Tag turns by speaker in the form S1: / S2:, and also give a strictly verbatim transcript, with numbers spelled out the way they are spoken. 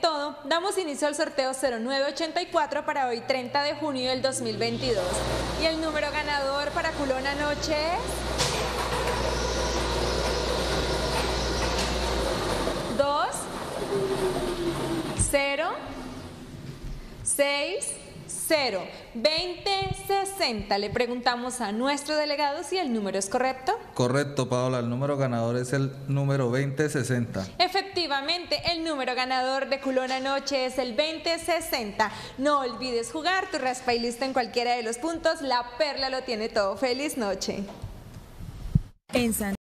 S1: todo, damos inicio al sorteo cero nueve ochenta y cuatro para hoy treinta de junio del dos mil veintidós. Y el número ganador para Culón Anoche es dos, cero, seis, cero, veinte sesenta. Le preguntamos a nuestro delegado si el número es correcto.
S2: Correcto, Paola. El número ganador es el número veinte sesenta.
S1: Efectivamente, el número ganador de Culón Anoche es el veinte sesenta. No olvides jugar tu raspa y lista en cualquiera de los puntos. La Perla lo tiene todo. Feliz noche.
S3: En San